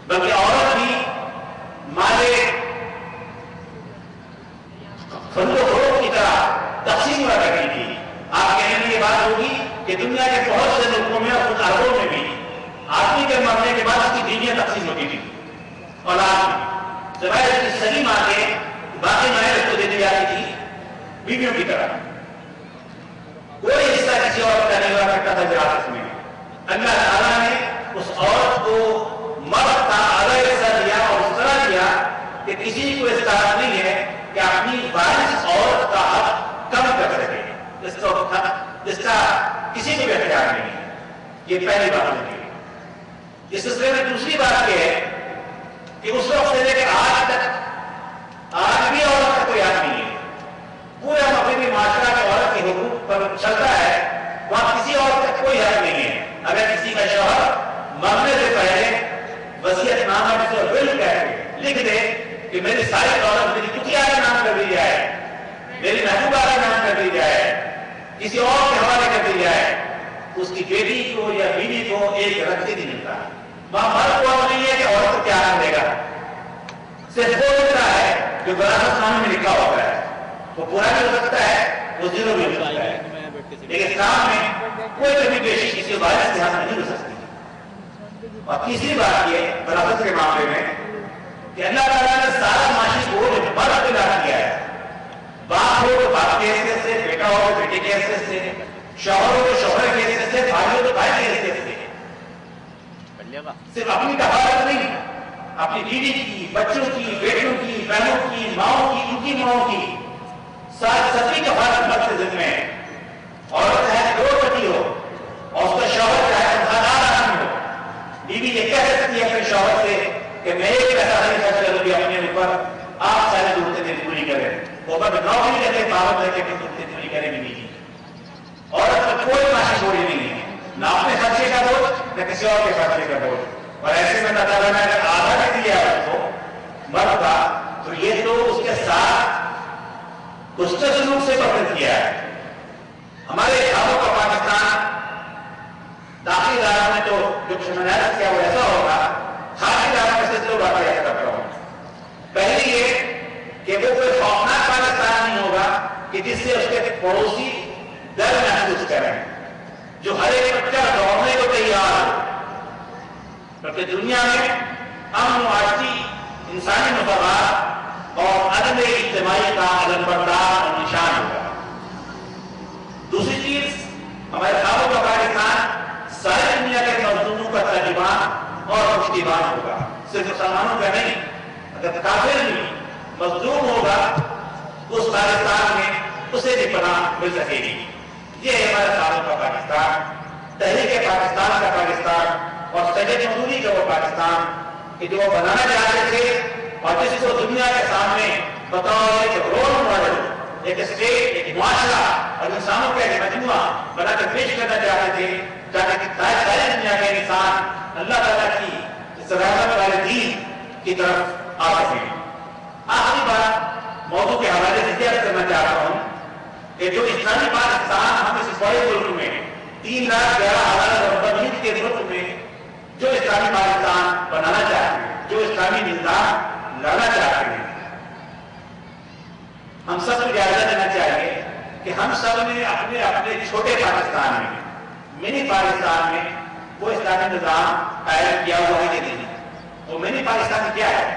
بلکہ عورت بھی مالے فند و فروغ کی طرح تقسیم ہوا کرتی تھی. آپ کہنے کی یہ بات ہوگی کہ دنیا کے بہت سے ملکوں میں اور کچھ عربوں میں بھی آدمی کے مرنے کے بعد اس کی بیویاں تقسیم ہوتی تھی. اولاد میں سوائے اس کی صحیح ماں کے باقی مائیں اس کو دے دی جاتی تھی بیویوں کی طرح. کوئی حصہ کسی عورت کا نہیں ہوا کرتا تھا وراثت میں. اللہ تعالیٰ نے اس عورت کو مرد کا اعلیٰ حصہ دیا اور اس طرح دیا کہ کسی کو استعداد نہیں ہے کہ اپنی وارث عورت کا حق کم کر سکے. اس کا کسی کو بھی اختیار نہیں ہے. یہ پہلی بات ہوتی ہے. اس سلسلے میں دوسری بات یہ ہے کہ اس وقت سے لے کر آج تک آج بھی عورت کا کوئی حق نہیں ہے. پورے مغربی معاشرہ کے عورت کے حقوق پر چلتا ہے. وہاں کسی عورت کا کوئی حق نہیں ہے. اگر کسی کا شوہر مرنے سے پہلے وصیت نامہ جس کو ول کہتے ہیں لکھ دے کہ میری ساری دولت میری کتیا کا نام کر دی جائے, میری محبوبہ کا نام کر دی جائے, کسی اور کے حوالے کر دی جائے, اس کی بیٹی کو یا بیوی کو ایک رقص نہیں ملتا. وہاں فرق ہوا نہیں ہے کہ عورت کو کیا ملے گا. صرف وہ ملتا ہے جو وراثت نامے میں لکھا ہوتا ہے. وہ پورا بھی ہو سکتا ہے, وہ زیرو بھی ہو سکتا ہے. لیکن اسلام میں کوئی کبھی بیٹی کسی وارث سے حاصل نہیں ہو سکتی. اور تیسری بات یہ وراثت کے معاملے میں کہ اللہ تعالیٰ نے سارا معاشی بوجھ مرد پہ لاگو کیا ہے. باپ ہو تو باپ کے حیثیت سے, بیٹا ہو تو بیٹے کے حیثیت سے, شوہر ہو تو شوہر کے حیثیت سے, بھائی ہو تو بھائی کے حیثیت سے. صرف اپنی کفالت نہیں, اپنی بیوی کی, بچوں کی, بیٹوں کی, بہنوں کی, ماؤں کی, ان کی ماؤں کی سبھی کفالت مرد سے ذمہ ہے. عورت ہے کروڑپتی ہو اور اس کا شوہر چاہے تنخواہ دار آدمی ہو, بیوی یہ کہہ سکتی ہے اپنے شوہر سے کہ میں ایک پیسہ نہیں خرچ کروں گی اپنے اوپر, آپ ساری ضرورتیں دل پوری کریں. وہ بس نوکری کرتے پابند رہ کے اپنی ضرورتیں پوری کریں گی بیوی. عورت کا کوئی معاشی بوجھ نہیں ہے, نہ اپنے خرچے کا بوجھ نہ کسی اور کے خرچے کا بوجھ. اور ایسے میں اللہ تعالیٰ نے اگر آدھا بھی دیا اس کو مرد کا تو یہ تو اس کے ساتھ کچھ سلوک سے پسند کیا ہے. ہمارے خوابوں کا پاکستان داخلی اداروں میں تو جو شمالیت کیا وہ ایسا ہوگا. خارجی اداروں میں سے دو باتیں ایسا کرتا ہوں. پہلی یہ کہ وہ کوئی خوفناک پاکستان نہیں ہوگا کہ جس سے اس کے پڑوسی ڈر محسوس کریں, جو ہر ایک بچہ دوڑنے کو تیار ہو. بلکہ دنیا میں امن, معاشی, انسانی مساوات اور عدم اجتماعی کا علم بردار اور نشان ہوگا. دوسری چیز, ہمارے خوابوں کا پاکستان ساری دنیا کے مظلوموں کا ترجمان اور پشتیبان ہوگا. صرف مسلمانوں کا نہیں, اگر کافر بھی مظلوم ہوگا اس پاکستان میں اسے بھی پناہ مل سکے گی. یہ ہے ہمارے خوابوں کا پاکستان, تحریک پاکستان کا پاکستان اور سید مدنی کا وہ پاکستان کہ جو وہ بنانا چاہتے تھے اور جس کو دنیا کے سامنے بطور ایک رول ماڈل, ایک اسٹیٹ, ایک معاشرہ اور انسانوں کا ایک مجموعہ بنا کر پیش کرنا چاہتے تھے تاکہ ساری دنیا کے انسان اللہ تعالیٰ کی اس رحمت والے دین کی طرف آ سکیں. آخری بات موضوع کے حوالے سے یہ کرنا چاہتا ہوں کہ جو اسلامی پاکستان ہم اس بڑے ملک میں 3,11,000 کے ملک میں جو اسلامی پاکستان بنانا چاہتے ہیں, جو اسلامی نظام لانا چاہتے ہیں, ہم سب کو جائزہ لینا چاہیے کہ ہم سب نے اپنے اپنے چھوٹے پاکستان میں, منی پاکستان میں وہ اسلامی نظام قائم کیا ہوا ہے کہ نہیں. وہ منی پاکستان کیا ہے؟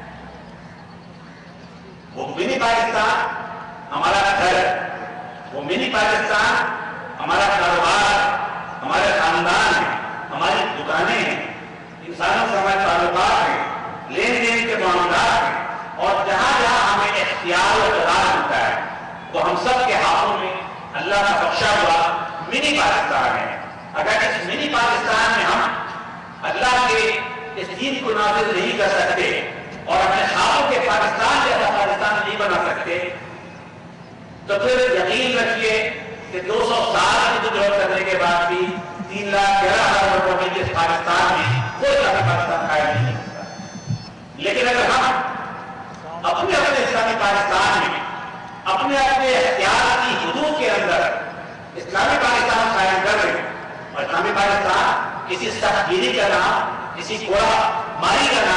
وہ منی پاکستان ہمارا گھر, وہ منی پاکستان ہمارا کاروبار, ہمارے خاندان ہے, ہماری دکانیں ہیں, انسانوں سے ہمارے تعلقات ہیں, لین دین کے معاملات ہیں, اور جہاں جہاں ہمیں اختیار و اقتدار ملتا ہے وہ ہم سب کے ہاتھوں میں اللہ کا بخشا ہوا منی پاکستان ہے. اگر اس منی پاکستان میں ہم اللہ کے اس دین کو نافذ نہیں کر سکتے اور اپنے خوابوں کے پاکستان جیسا پاکستان نہیں بنا سکتے تو پھر یقین رکھیے کہ 200 سال کی جدوجہد کرنے کے بعد بھی 3,11,000 لوگوں کے اس پاکستان میں کوئی اسلامی پاکستان قائم نہیں ہو سکتا. لیکن اگر ہم اپنے اسلامی پاکستان میں اپنے اختیار کی حدود کے اندر اسلامی پاکستان قائم کر رہے ہیں, اور اسلامی پاکستان کسی سختگیری کا نام, کسی کوڑا ماری کا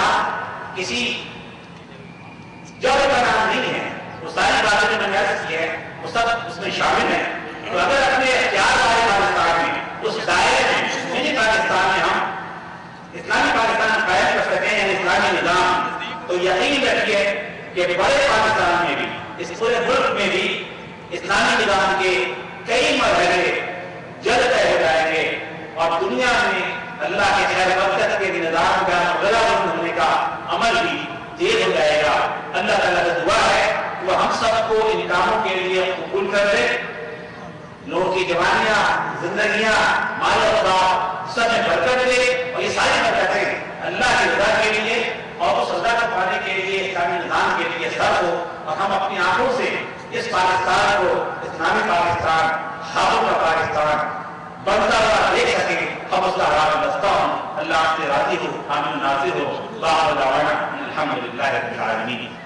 کسی جبر کا نام نہیں ہے. وہ ساری باتیں جو میں نے عرض کی ہے وہ سب اس میں شامل ہیں. تو اگر اپنے اختیار والے پاکستان میں اس دائرے میں منی پاکستان میں ہم اسلامی پاکستان قائم کر سکیں یعنی اسلامی نظام, تو یقین رکھیے کہ بڑے پاکستان میں بھی اس پورے ملک میں بھی اسلامی نظام کے کئی مرحلے جلد طے ہو جائیں گے اور دنیا میں اللہ کے خیر برکت کے نظام کا غلبہ ہونے کا عمل بھی تیز ہو جائے گا. اللہ تعالیٰ سے دعا ہے کہ وہ ہم سب کو ان کاموں کے لیے قبول کر دے. لوگوں کی جوانیاں, زندگیاں, مال و اولاد سب میں برکت دے اور یہ ساری برکتیں اللہ کی رضا کے لیے اور اس رضا کو پانے کے لیے اسلامی نظام کے لیے سب ہو اور ہم اپنی آنکھوں سے اس پاکستان کو اسلامی پاکستان, خوابوں کا پاکستان بنتا ہوا دیکھ سکیں. ہم اس کا راہ بستہ ہوں. اللہ آپ سے راضی ہو, آمین ناصر ہو. باخبر دعوانا الحمدللہ رب العالمین.